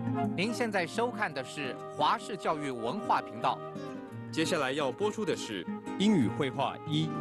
您现在收看的是华视教育文化频道。 接下来要播出的是英语绘画1。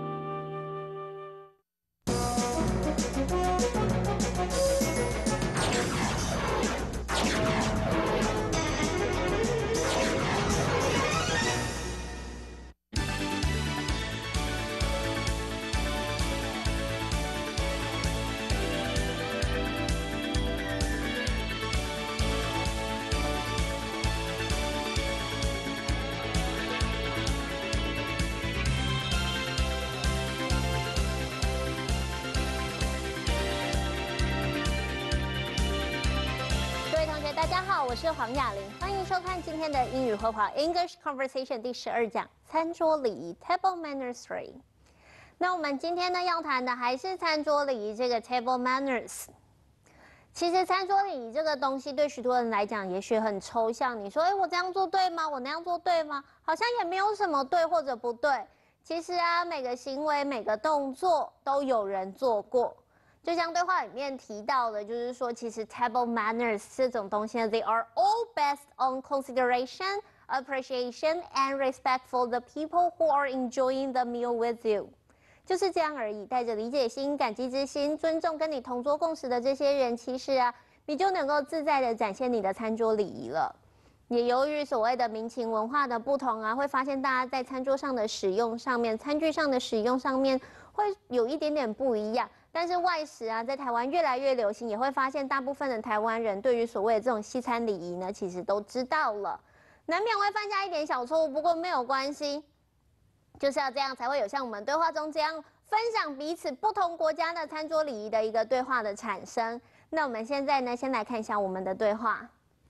大家好，我是黄雅玲，欢迎收看今天的英语绘画 English Conversation 第12讲餐桌礼仪 Table Manners 3。那我们今天呢要谈的还是餐桌礼仪这个 Table Manners。其实餐桌礼仪这个东西对许多人来讲也许很抽象，你说我这样做对吗？我那样做对吗？好像也没有什么对或者不对。其实啊，每个行为每个动作都有人做过。就像对话里面提到的，就是说，其实 table manners 这种东西呢 ，they are all based on consideration, appreciation, and respect for the people who are enjoying the meal with you。就是这样而已，带着理解心、感激之心，尊重跟你同桌共食的这些人，其实啊，你就能够自在的展现你的餐桌礼仪了。也由于所谓的民情文化的不同啊，会发现大家在餐桌上的使用上面、餐具上的使用上面会有一点点不一样。但是外食啊，在台湾越来越流行，也会发现大部分的台湾人对于所谓的这种西餐礼仪呢，其实都知道了，难免会犯下一点小错误，不过没有关系，就是要这样才会有像我们对话中这样分享彼此不同国家的餐桌礼仪的一个对话的产生。那我们现在呢，先来看一下我们的对话。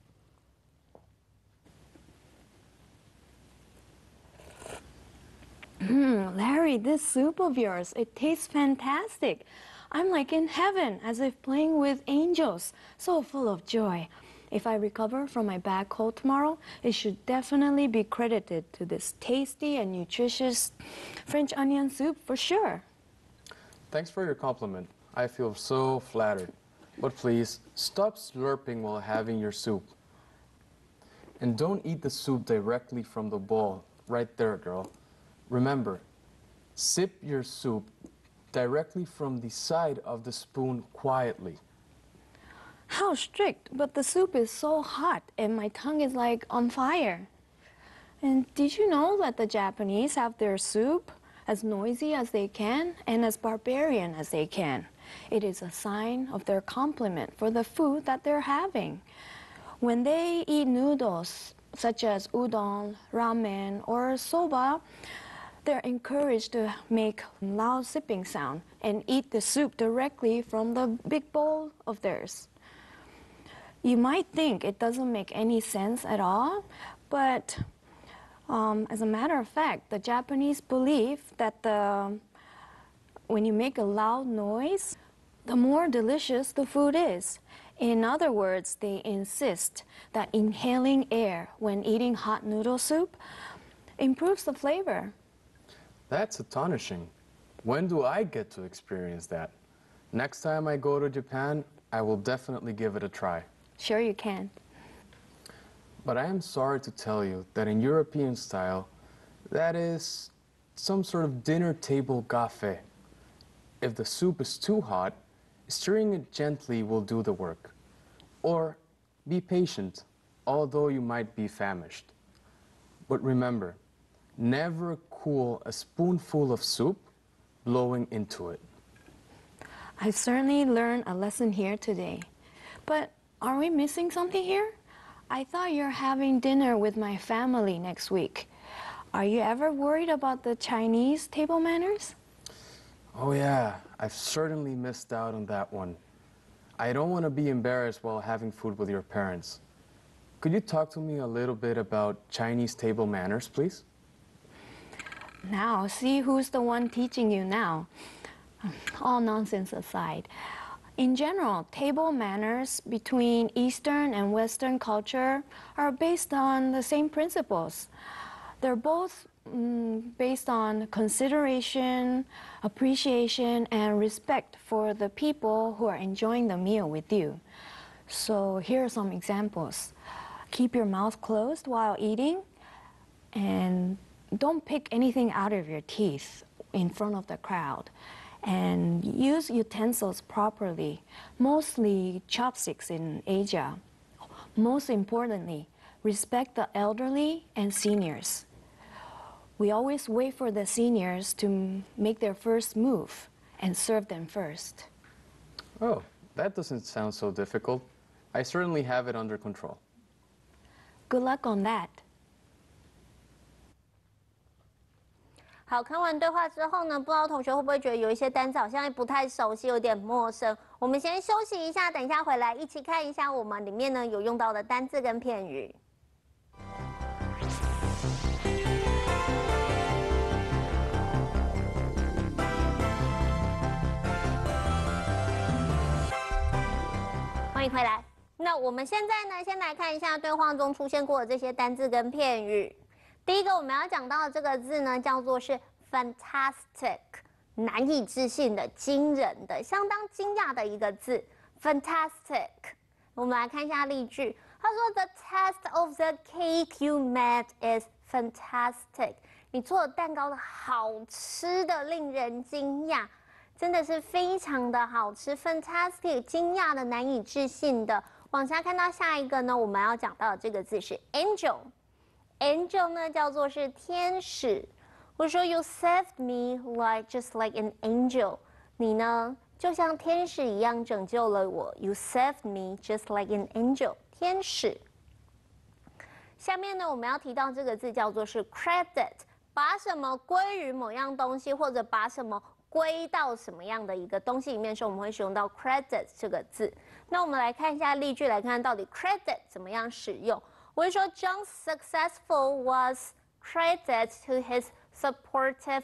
Larry, this soup of yours, it tastes fantastic. I'm like in heaven, as if playing with angels, so full of joy. If I recover from my bad cold tomorrow, it should definitely be credited to this tasty and nutritious French onion soup for sure. Thanks for your compliment. I feel so flattered. But please, stop slurping while having your soup. And don't eat the soup directly from the bowl. Right there, girl. Remember, sip your soup directly from the side of the spoon quietly. How strict, but the soup is so hot and my tongue is like on fire. And did you know that the Japanese have their soup as noisy as they can and as barbarian as they can? It is a sign of their compliment for the food that they're having. When they eat noodles, such as udon, ramen, or soba, they're encouraged to make loud sipping sound and eat the soup directly from the big bowl of theirs. You might think it doesn't make any sense at all, but as a matter of fact, the Japanese believe that when you make a loud noise, the more delicious the food is. In other words, they insist that inhaling air when eating hot noodle soup improves the flavor. That's astonishing. When do I get to experience that? Next time I go to Japan, I will definitely give it a try. Sure you can. But I am sorry to tell you that in European style, that is some sort of dinner table gaffe. If the soup is too hot, stirring it gently will do the work. Or be patient, although you might be famished. But remember, never cool a spoonful of soup blowing into it. I've certainly learned a lesson here today. But are we missing something here? I thought you're having dinner with my family next week. Are you ever worried about the Chinese table manners? Oh yeah, I've certainly missed out on that one. I don't want to be embarrassed while having food with your parents. Could you talk to me a little bit about Chinese table manners, please? Now, see who's the one teaching you now. All nonsense aside. In general, table manners between Eastern and Western culture are based on the same principles. They're both based on consideration, appreciation, and respect for the people who are enjoying the meal with you. So here are some examples. Keep your mouth closed while eating, and don't pick anything out of your teeth in front of the crowd. And use utensils properly, mostly chopsticks in Asia. Most importantly, respect the elderly and seniors. We always wait for the seniors to make their first move and serve them first. Oh, that doesn't sound so difficult. I certainly have it under control. Good luck on that. 好，看完对话之后呢，不知道同学会不会觉得有一些单词好像不太熟悉，有点陌生？我们先休息一下，等一下回来一起看一下我们里面呢有用到的单字跟片语。欢迎回来。那我们现在呢，先来看一下对话中出现过的这些单字跟片语。第一个我们要讲到的这个字呢，叫做是 fantastic， 难以置信的、惊人的、相当惊讶的一个字 fantastic。我们来看一下例句，他说 The taste of the cake you made is fantastic。你做的蛋糕的好吃的，令人惊讶。真的是非常的好吃 ，fantastic， 惊讶的、难以置信的。往下看到下一个呢，我们要讲到的这个字是 angel。angel 呢叫做是天使。我说 You saved me just like an angel。你呢就像天使一样拯救了我。You saved me just like an angel。天使。下面呢我们要提到这个字叫做是 credit， 把什么归于某样东西，或者把什么归到什么样的一个东西里面的时候，我们会使用到 credit 这个字。那我们来看一下例句，来看看到底 credit 怎么样使用。我会说 John's successful was credited to his supportive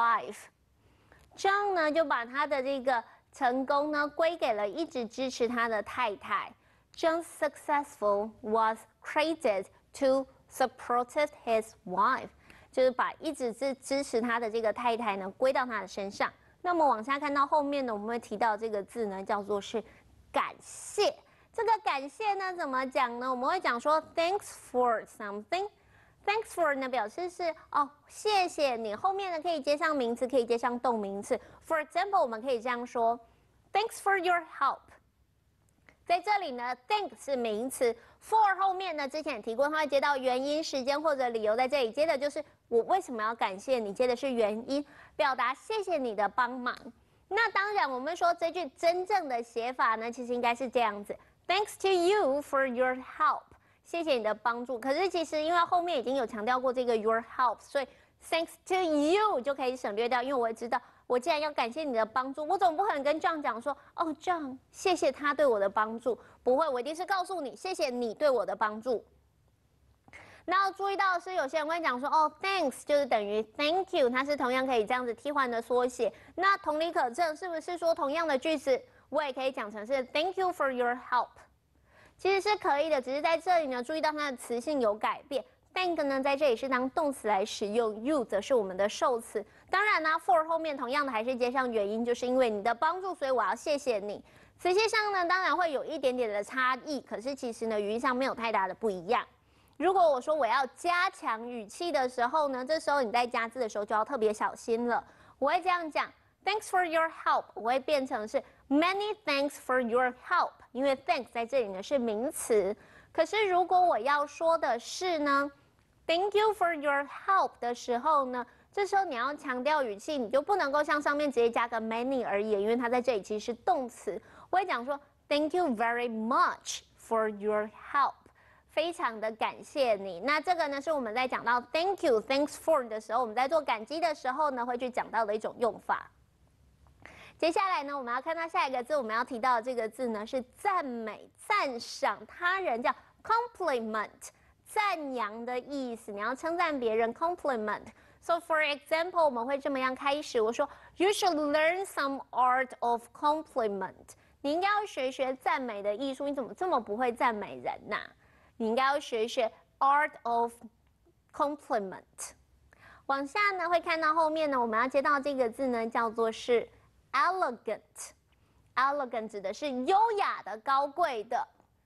wife。John 呢就把他的这个成功呢归给了一直支持他的太太。John's successful was credited to supported his wife。就是把一直支持他的这个太太呢归到他的身上。那么往下看到后面呢，我们会提到这个字呢叫做是感谢。这个感谢呢怎么讲呢？我们会讲说 thanks for something。thanks for 呢表示是谢谢你，后面呢可以接上名词，可以接上动名词。For example， 我们可以这样说 thanks for your help。在这里呢 ，thank 是名词 ，for 后面呢，之前也提过，它会接到原因、时间或者理由，在这里接的就是我为什么要感谢你，接的是原因，表达谢谢你的帮忙。那当然，我们说这句真正的写法呢，其实应该是这样子 ：Thanks to you for your help， 谢谢你的帮助。可是其实因为后面已经有强调过这个 your help， 所以 Thanks to you 就可以省略掉，因为我会知道。我既然要感谢你的帮助，我总不可能跟 John 讲说，John， 谢谢他对我的帮助。不会，我一定是告诉你，谢谢你对我的帮助。那要注意到的是，有些人会讲说，thanks 就是等于 thank you， 它是同样可以这样子替换的缩写。那同理可证，是不是说同样的句子，我也可以讲成是 thank you for your help？ 其实是可以的，只是在这里呢，注意到它的词性有改变。Thank 呢，在这里是当动词来使用 ，you 则是我们的受词。当然呢 ，for 后面同样的还是接上原因，就是因为你的帮助，所以我要谢谢你。词性上呢，当然会有一点点的差异，可是其实呢，语义上没有太大的不一样。如果我说我要加强语气的时候呢，这时候你在加字的时候就要特别小心了。我会这样讲 ，Thanks for your help， 我会变成是 Many thanks for your help， 因为 thanks 在这里呢是名词。可是如果我要说的是呢， Thank you for your help 的时候呢，这时候你要强调语气，你就不能够像上面直接加个 many 而已，因为它在这里其实是动词。我会讲说 Thank you very much for your help， 非常的感谢你。那这个呢是我们在讲到 Thank you、Thanks for 的时候，我们在做感激的时候呢会去讲到的一种用法。接下来呢，我们要看到下一个字，我们要提到的这个字呢是赞美、赞赏他人，叫 compliment。赞扬的意思，你要称赞别人 compliment。So for example， 我们会这么样开始，我说 You should learn some art of compliment。你应该要学学赞美的艺术，你怎么这么不会赞美人呐？你应该要学学 art of compliment。往下呢会看到后面呢，我们要接到这个字呢叫做是 elegant。elegant 指的是优雅的、高贵的。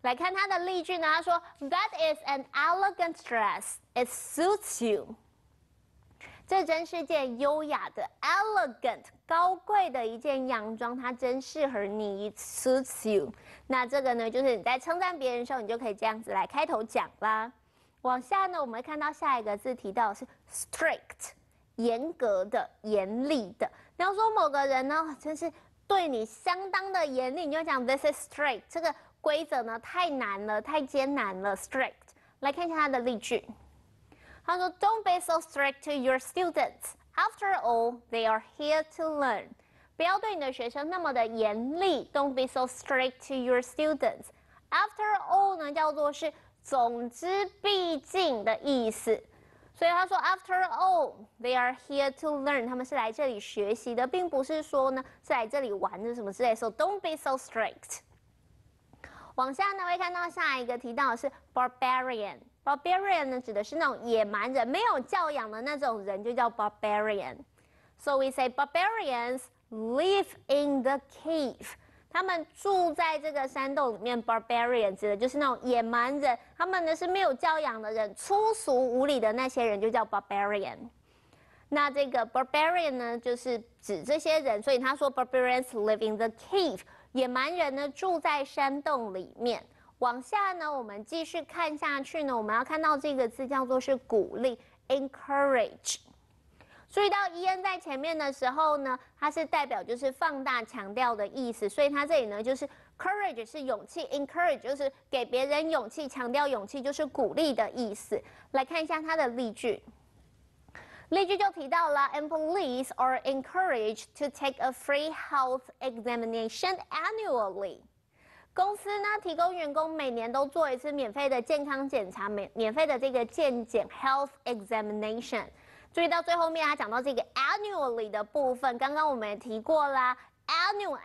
来看它的例句呢，他说 That is an elegant dress. It suits you. 这真是件优雅的 elegant 高贵的一件洋装，它真适合你 ，it suits you。那这个呢，就是你在称赞别人的时候，你就可以这样子来开头讲啦。往下呢，我们会看到下一个字提到的是 strict， 严格的、严厉的。你要说某个人呢，真是对你相当的严厉，你就讲 this is strict。这个规则呢太难了，太艰难了 ，strict。来看一下它的例句。他说 Don't be so strict to your students. After all, they are here to learn. 不要对你的学生那么的严厉。Don't be so strict to your students. After all 呢，叫做是总之毕竟的意思。所以他说 After all, they are here to learn. 他们是来这里学习的，并不是说呢是来这里玩的什么之类。So don't be so strict. 往下呢会看到下一个提到的是 barbarian。Barbarian 呢指的是那种野蛮人，没有教养的那种人，就叫 barbarian. So we say barbarians live in the cave. 他们住在这个山洞里面 ，barbarian 指的就是那种野蛮人，他们呢是没有教养的人，粗俗无礼的那些人就叫 barbarian。那这个 barbarian 呢，就是指这些人，所以他说 barbarians live in the cave， 野蛮人呢住在山洞里面。往下呢，我们继续看下去呢，我们要看到这个字叫做是鼓励 ，encourage。注意到 en 在前面的时候呢，它是代表就是放大强调的意思，所以它这里呢就是 courage 是勇气 ，encourage 就是给别人勇气，强调勇气就是鼓励的意思。来看一下它的例句。例句就提到了 ，employees are encouraged to take a free health examination annually。公司呢提供员工每年都做一次免费的健康检查，免费的这个健检 health examination。注意到最后面，他讲到这个 annually 的部分，刚刚我们也提过啦。annual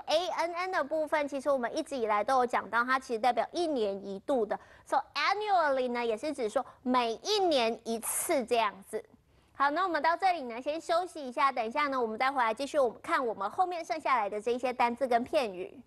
ann 的部分，其实我们一直以来都有讲到，它其实代表一年一度的。So annually 呢，也是指说每一年一次这样子。好，那我们到这里呢，先休息一下，等一下呢，我们再回来继续看我们后面剩下来的这一些单字跟片语。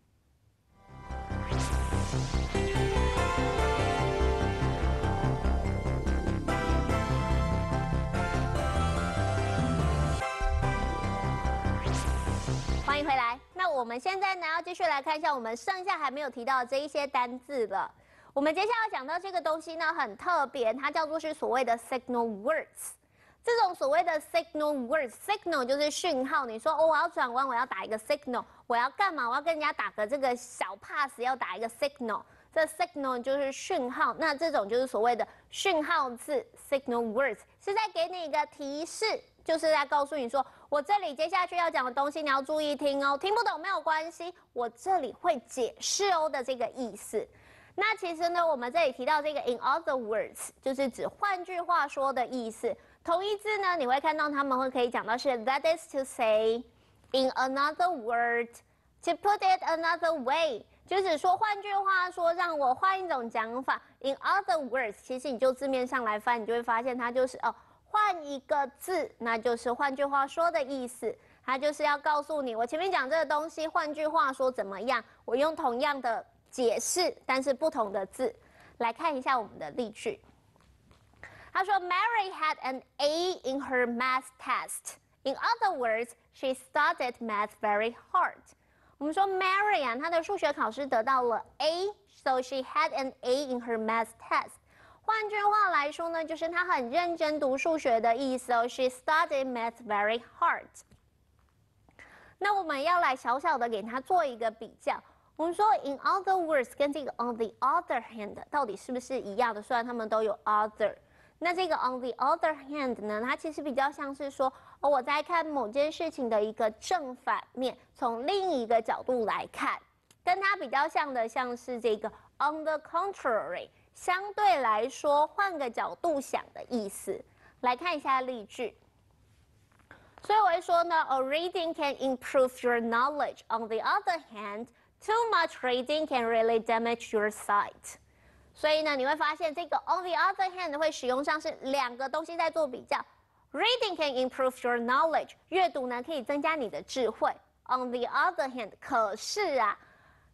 欢迎回来。那我们现在呢，要继续来看一下我们剩下还没有提到的这一些单字了。我们接下来讲到这个东西呢，很特别，它叫做是所谓的 signal words。这种所谓的 signal words，signal 就是讯号。你说哦，我要转弯，我要打一个 signal， 我要干嘛？我要跟人家打个这个小 pass， 要打一个 signal。这 signal 就是讯号，那这种就是所谓的讯号字 signal words， 是在给你一个提示。就是在告诉你说，我这里接下去要讲的东西你要注意听哦，听不懂没有关系，我这里会解释哦的这个意思。那其实呢，我们这里提到这个 in other words， 就是指换句话说的意思。同义字呢，你会看到他们会可以讲到是 that is to say in another word to put it another way， 就是说换句话说，让我换一种讲法。in other words， 其实你就字面上来翻，你就会发现它就是换一个字，那就是换句话说的意思。它就是要告诉你，我前面讲这个东西，换句话说怎么样？我用同样的解释，但是不同的字。来看一下我们的例句。他说 ，Mary had an A in her math test. In other words, she studied math very hard. 我们说 Mary 啊，她的数学考试得到了 A，so she had an A in her math test. 换句话来说呢，就是她很认真读数学的意思哦。She studied math very hard. 那我们要来小小的给她做一个比较。我们说 in other words 跟这个 on the other hand 到底是不是一样的？虽然他们都有 other， 那这个 on the other hand 呢，它其实比较像是说，我在看某件事情的一个正反面，从另一个角度来看，跟它比较像的，像是这个 on the contrary。相对来说，换个角度想的意思。来看一下例句。所以我会说呢 ，A reading can improve your knowledge. On the other hand, too much reading can really damage your sight. 所以呢，你会发现这个 on the other hand 会使用上是两个东西在做比较。Reading can improve your knowledge. 阅读呢可以增加你的智慧。On the other hand， 可是啊。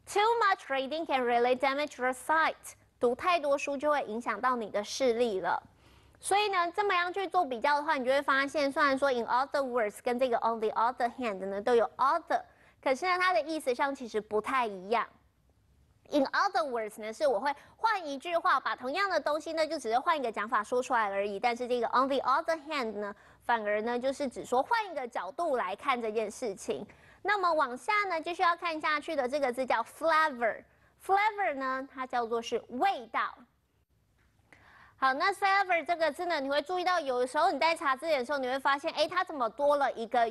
Too much reading can really damage your sight. 读太多书就会影响到你的视力了。所以呢，这么样去做比较的话，你就会发现，虽然说 in other words 跟这个 on the other hand 呢都有 other， 可是呢，它的意思上其实不太一样。In other words 呢，是我会换一句话，把同样的东西呢，就只是换一个讲法说出来而已。但是这个 on the other hand 呢，反而呢就是只说换一个角度来看这件事情。那么往下呢，继续要看下去的这个字叫 flavor。flavor 呢，它叫做是味道。好，那 flavor 这个字呢，你会注意到，有的时候你在查字典的时候，你会发现，哎，它怎么多了一个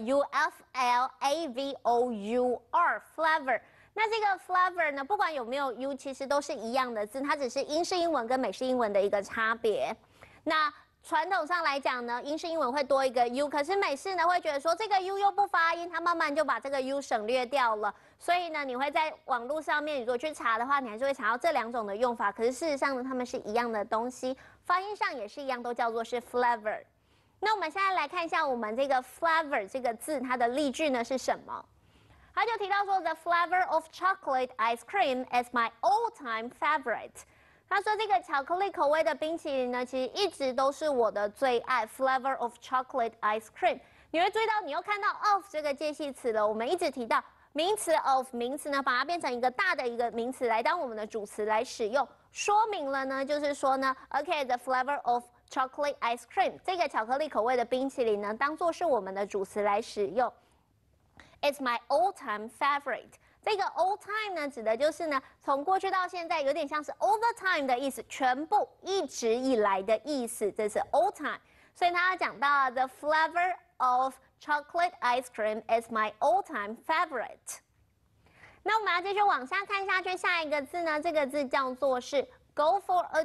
u-f-l-a-v-o-u-r flavor。那这个 flavor 呢，不管有没有 u， 其实都是一样的字，它只是英式英文跟美式英文的一个差别。那传统上来讲呢，英式英文会多一个 u， 可是美式呢会觉得说这个 u 又不发音，它慢慢就把这个 u 省略掉了。所以呢，你会在网络上面如果去查的话，你还是会查到这两种的用法。可是事实上呢，它们是一样的东西，发音上也是一样，都叫做是 flavor。那我们现在来看一下我们这个 flavor 这个字，它的例句呢是什么？他就提到说 ，The flavor of chocolate ice cream is my all-time favorite。他说这个巧克力口味的冰淇淋呢，其实一直都是我的最爱。Flavor of chocolate ice cream， 你会注意到你又看到 of 这个介系词了。我们一直提到名词 of 名词呢，把它变成一个大的一个名词来当我们的主词来使用，说明了呢，就是说呢 ，OK，the flavor of chocolate ice cream 这个巧克力口味的冰淇淋呢，当做是我们的主词来使用。It's my all-time favorite。这个 all time 呢，指的就是呢，从过去到现在，有点像是 all the time 的意思，全部一直以来的意思，这是 all time。所以他讲到 the flavor of chocolate ice cream is my all-time favorite。那我们要继续往下看下去，下一个字呢，这个字叫做是 go for a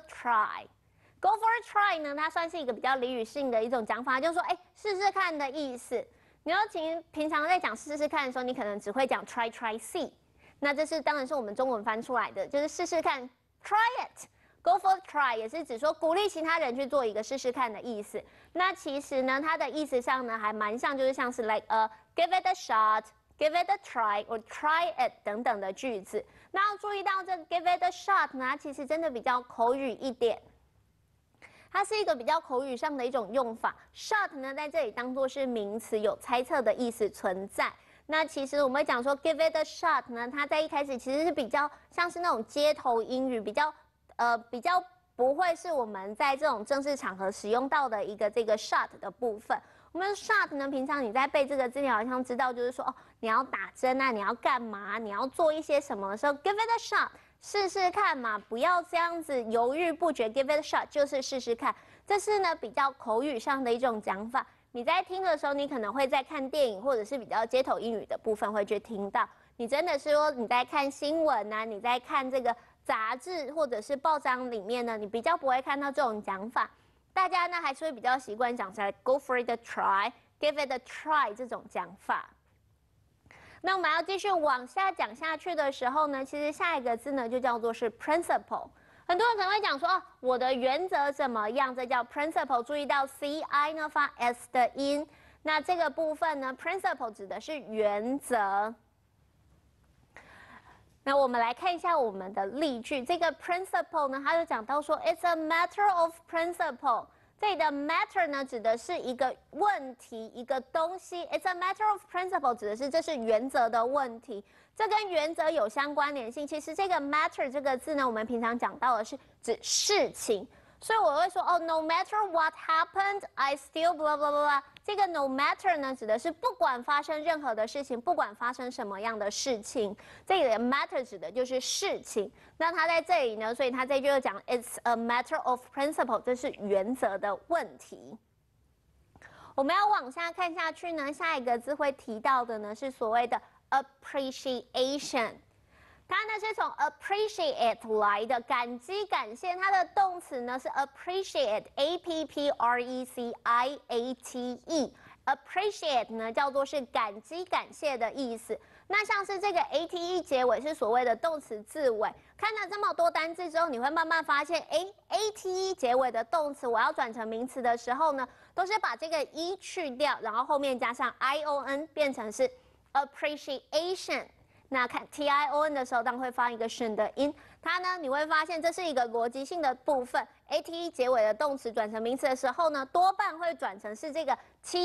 try。Go for a try 呢，它算是一个比较俚语性的一种讲法，就是说，哎，试试看的意思。你要平常在讲试试看的时候，你可能只会讲 try see， 那这是当然是我们中文翻出来的，就是试试看 try it。Go for a try 也是指说鼓励其他人去做一个试试看的意思。那其实呢，它的意思上呢还蛮像，就是像是 like give it a shot。Give it a try or try it 等等的句子。那要注意到这个 give it a shot 呢，它其实真的比较口语一点。它是一个比较口语上的一种用法 ，shot 呢在这里当做是名词，有猜测的意思存在。那其实我们会讲说 give it a shot 呢，它在一开始其实是比较像是那种街头英语，比较不会是我们在这种正式场合使用到的一个这个 shot 的部分。我们 shot 呢，平常你在背这个字，你好像知道就是说哦，你要打针啊，你要干嘛，你要做一些什么的时候 ，give it a shot。试试看嘛，不要这样子犹豫不决 ，give it a shot 就是试试看。这是呢比较口语上的一种讲法。你在听的时候，你可能会在看电影或者是比较街头英语的部分会去听到。你真的是说你在看新闻啊，你在看这个杂志或者是报章里面呢，你比较不会看到这种讲法。大家呢还是会比较习惯讲出来 ，go for it a try，give it a try 这种讲法。那我们要继续往下讲下去的时候呢，其实下一个字呢就叫做是 principle。很多人可能会讲说，哦，我的原则怎么样？这叫 principle。注意到 ci 呢发 s 的音，那这个部分呢 principle 指的是原则。那我们来看一下我们的例句，这个 principle 呢，它就讲到说 ，it's a matter of principle。这里的 matter 呢，指的是一个问题，一个东西。It's a matter of principle， 指的是这是原则的问题，这跟原则有相关联性。其实这个 matter 这个字呢，我们平常讲到的是指事情，所以我会说哦 ，no matter what happened, I still blah blah blah。这个 no matter 呢，指的是不管发生任何的事情，不管发生什么样的事情，这里的 matter 指的就是事情。那它在这里呢，所以它这句就讲 it's a matter of principle， 这是原则的问题。我们要往下看下去呢，下一个字会提到的呢是所谓的 appreciation。它呢是从 appreciate 来的，感激、感谢。它的动词呢是 appreciate，appreciate，appreciate 呢叫做是感激、感谢的意思。那像是这个 ate 结尾是所谓的动词字尾。看了这么多单字之后，你会慢慢发现，ate 结尾的动词我要转成名词的时候呢，都是把这个 去掉，然后后面加上 ion， 变成是 appreciation。 那看 tion 的时候，当然会发一个省的音。它呢，你会发现这是一个逻辑性的部分。ate 结尾的动词转成名词的时候呢，多半会转成是这个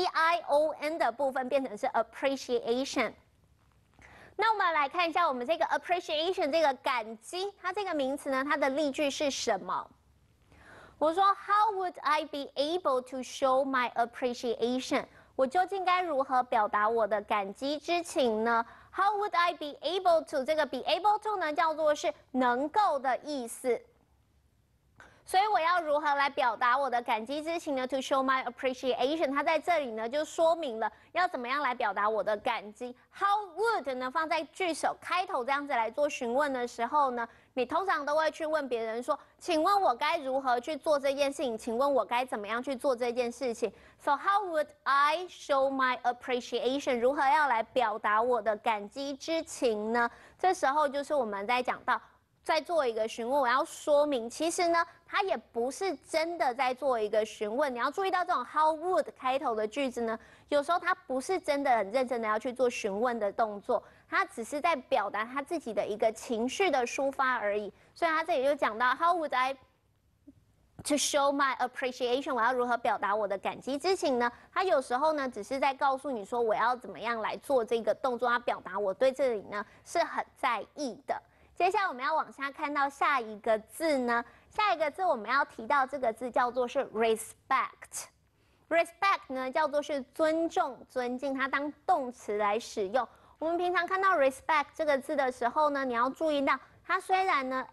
tion 的部分，变成是 appreciation。那我们来看一下我们这个 appreciation 这个感激，它这个名词呢，它的例句是什么？我说 How would I be able to show my appreciation？ 我究竟该如何表达我的感激之情呢？ How would I be able to？ 这个 be able to 呢，叫做是能够的意思。所以我要如何来表达我的感激之情呢 ？To show my appreciation， 它在这里呢就说明了要怎么样来表达我的感激。How would 呢放在句首开头这样子来做询问的时候呢，你通常都会去问别人说，请问我该如何去做这件事情？请问我该怎么样去做这件事情 ？So how would I show my appreciation？ 如何要来表达我的感激之情呢？这时候就是我们在讲到。在做一个询问，我要说明，其实呢，它也不是真的在做一个询问。你要注意到这种 how would 开头的句子呢，有时候它不是真的很认真的要去做询问的动作，它只是在表达他自己的一个情绪的抒发而已。所以他这里就讲到 how would I to show my appreciation？ 我要如何表达我的感激之情呢？他有时候呢，只是在告诉你说我要怎么样来做这个动作，要表达我对这里呢是很在意的。接下来我们要往下看到下一个字呢，下一个字我们要提到这个字叫做是 respect。respect 呢叫做是尊重、尊敬，它当动词来使用。我们平常看到 respect 这个字的时候呢，你要注意到它虽然呢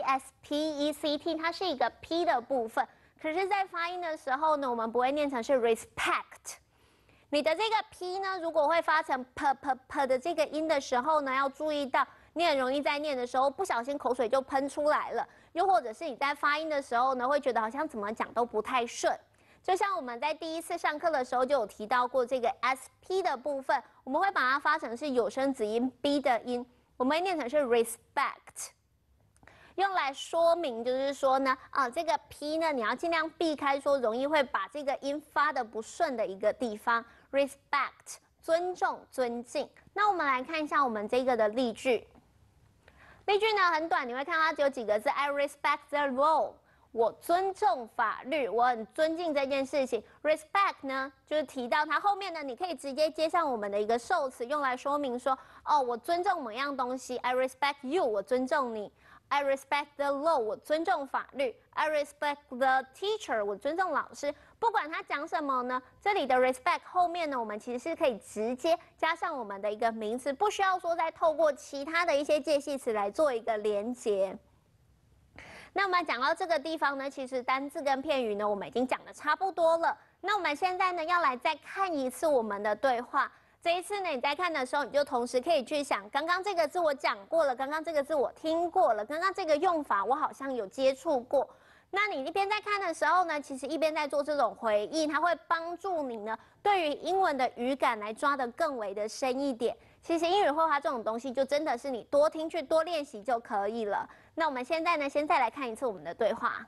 respect 它是一个 p 的部分，可是在发音的时候呢，我们不会念成是 respect。你的这个 p 呢，如果会发成 p 的这个音的时候呢，要注意到。你很容易在念的时候不小心口水就喷出来了，又或者是你在发音的时候呢，会觉得好像怎么讲都不太顺。就像我们在第一次上课的时候就有提到过这个 sp 的部分，我们会把它发成是有声子音 b 的音，我们会念成是 respect， 用来说明就是说呢，这个 p 呢，你要尽量避开说容易会把这个音发的不顺的一个地方 ，respect 尊重、尊敬。那我们来看一下我们这个的例句。例句呢很短，你会看到它只有几个字 ，I respect the law， 我尊重法律，我很尊敬这件事情。respect 呢就是提到它后面呢，你可以直接接上我们的一个受词，用来说明说，我尊重某样东西 ，I respect you， 我尊重你。I respect the law， 我尊重法律。I respect the teacher， 我尊重老师。不管他讲什么呢，这里的 respect 后面呢，我们其实是可以直接加上我们的一个名词，不需要说再透过其他的一些介系词来做一个连结。那我们讲到这个地方呢，其实单字跟片语呢，我们已经讲的差不多了。那我们现在呢，要来再看一次我们的对话。这一次呢，你在看的时候，你就同时可以去想，刚刚这个字我讲过了，刚刚这个字我听过了，刚刚这个用法我好像有接触过。那你一边在看的时候呢，其实一边在做这种回忆，它会帮助你呢，对于英文的语感来抓得更为的深一点。其实英语绘画这种东西，就真的是你多听去多练习就可以了。那我们现在呢，先再来看一次我们的对话。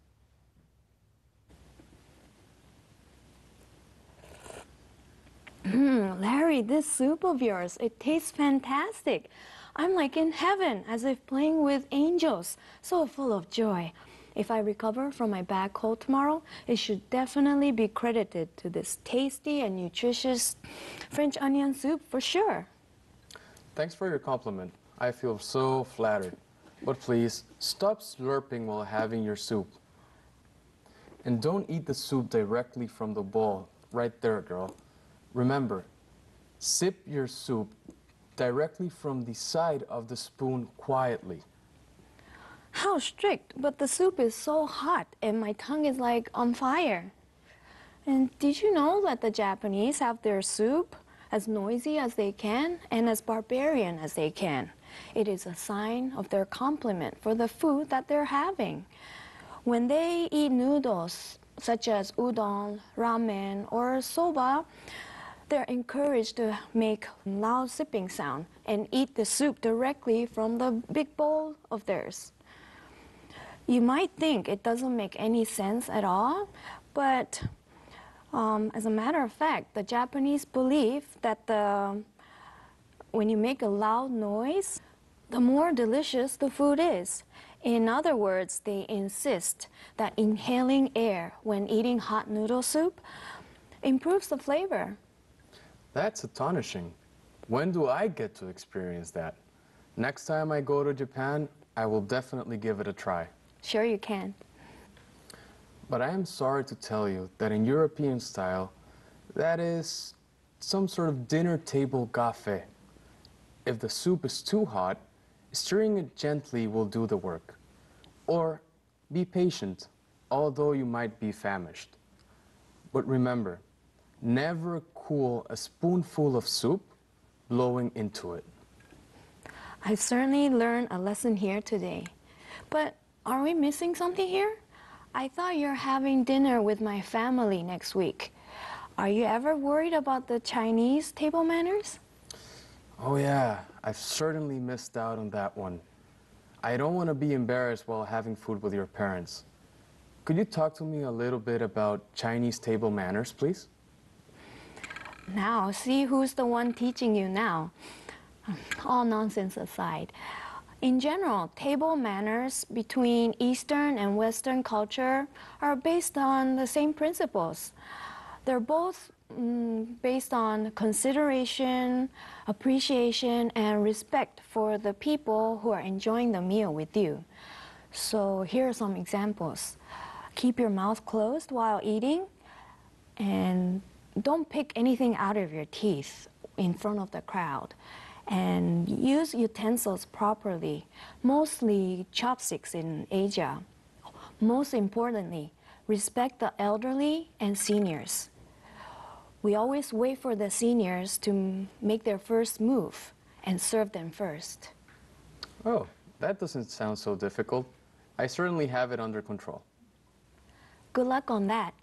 Larry, this soup of yours, it tastes fantastic. I'm like in heaven, as if playing with angels, so full of joy. If I recover from my bad cold tomorrow, it should definitely be credited to this tasty and nutritious French onion soup for sure. Thanks for your compliment. I feel so flattered. But please, stop slurping while having your soup. And don't eat the soup directly from the bowl. Right there, girl. Remember, sip your soup directly from the side of the spoon quietly. How strict, but the soup is so hot and my tongue is like on fire. And did you know that the Japanese have their soup as noisy as they can and as barbarian as they can? It is a sign of their compliment for the food that they're having. When they eat noodles, such as udon, ramen, or soba, they're encouraged to make loud sipping sound and eat the soup directly from the big bowl of theirs. You might think it doesn't make any sense at all, but as a matter of fact, the Japanese believe that the when you make a loud noise, the more delicious the food is. In other words, they insist that inhaling air when eating hot noodle soup improves the flavor. That's astonishing. When do I get to experience that? Next time I go to Japan, I will definitely give it a try. Sure you can. But I am sorry to tell you that in European style, that is some sort of dinner table gaffe. If the soup is too hot, stirring it gently will do the work. Or be patient, although you might be famished. But remember, never cool a spoonful of soup blowing into it. I've certainly learned a lesson here today. But are we missing something here? I thought you're having dinner with my family next week. Are you ever worried about the Chinese table manners? Oh yeah, I've certainly missed out on that one. I don't want to be embarrassed while having food with your parents. Could you talk to me a little bit about Chinese table manners, please? Now, see who's the one teaching you now. All nonsense aside. In general, table manners between Eastern and Western culture are based on the same principles. They're both based on consideration, appreciation, and respect for the people who are enjoying the meal with you. So here are some examples. Keep your mouth closed while eating, and don't pick anything out of your teeth in front of the crowd. And use utensils properly, mostly chopsticks in Asia. Most importantly, respect the elderly and seniors. We always wait for the seniors to make their first move and serve them first. Oh, that doesn't sound so difficult. I certainly have it under control. Good luck on that.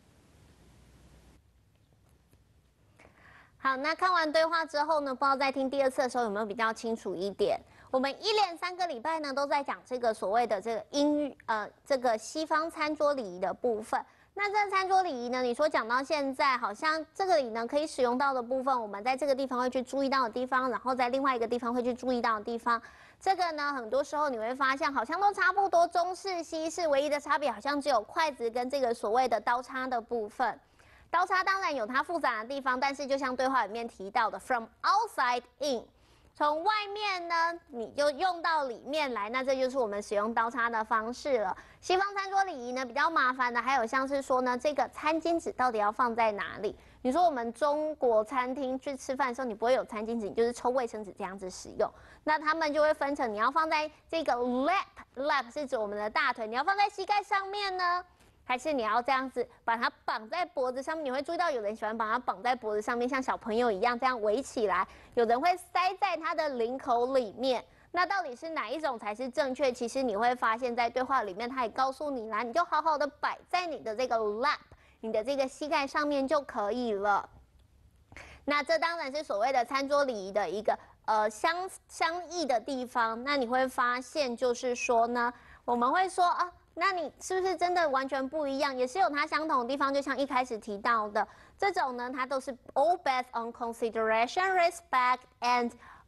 好，那看完对话之后呢，不知道在听第二次的时候有没有比较清楚一点？我们一连3个礼拜呢都在讲这个所谓的这个这个西方餐桌礼仪的部分。那这个餐桌礼仪呢，你说讲到现在，好像这个里呢可以使用到的部分，我们在这个地方会去注意到的地方，然后在另外一个地方会去注意到的地方，这个呢很多时候你会发现好像都差不多，中式西式唯一的差别好像只有筷子跟这个所谓的刀叉的部分。刀叉当然有它复杂的地方，但是就像对话里面提到的 ，from outside in， 从外面呢你就用到里面来，那这就是我们使用刀叉的方式了。西方餐桌礼仪呢比较麻烦的，还有像是说呢，这个餐巾纸到底要放在哪里？你说我们中国餐厅去吃饭的时候，你不会有餐巾纸，你就是抽卫生纸这样子使用。那他们就会分成你要放在这个 lap 是指我们的大腿，你要放在膝盖上面呢？还是你要这样子把它绑在脖子上面？你会注意到有人喜欢把它绑在脖子上面，像小朋友一样这样围起来。有人会塞在他的领口里面。那到底是哪一种才是正确？其实你会发现在对话里面，他也告诉你啦，你就好好的摆在你的这个 lap， 你的这个膝盖上面就可以了。那这当然是所谓的餐桌礼仪的一个相异的地方。那你会发现就是说呢，我们会说啊。那你是不是真的完全不一样？也是有它相同的地方，就像一开始提到的，这种呢，它都是 all based on consideration, respect, and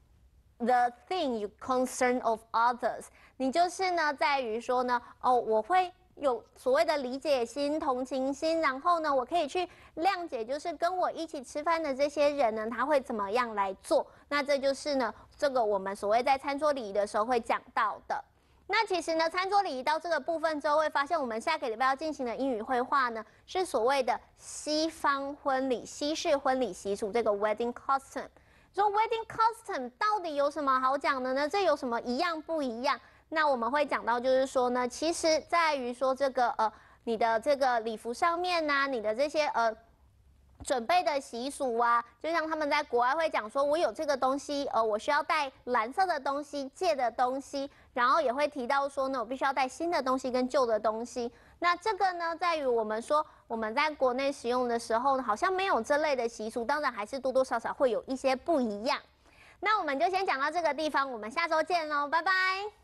the thing you concern of others。你就是呢，在于说呢，哦，我会有所谓的理解心、同情心，然后呢，我可以去谅解，就是跟我一起吃饭的这些人呢，他会怎么样来做？那这就是呢，这个我们所谓在餐桌礼仪的时候会讲到的。那其实呢，餐桌礼仪到这个部分之后，会发现我们下个礼拜要进行的英语绘画呢，是所谓的西方婚礼、西式婚礼习俗，这个 wedding custom。说 wedding custom 到底有什么好讲的呢？这有什么一样不一样？那我们会讲到，就是说呢，其实在于说这个你的这个礼服上面呢，你的这些准备的习俗啊，就像他们在国外会讲说，我有这个东西，我需要带蓝色的东西、借的东西，然后也会提到说呢，我必须要带新的东西跟旧的东西。那这个呢，在于我们说我们在国内使用的时候呢，好像没有这类的习俗，当然还是多多少少会有一些不一样。那我们就先讲到这个地方，我们下周见喽，拜拜。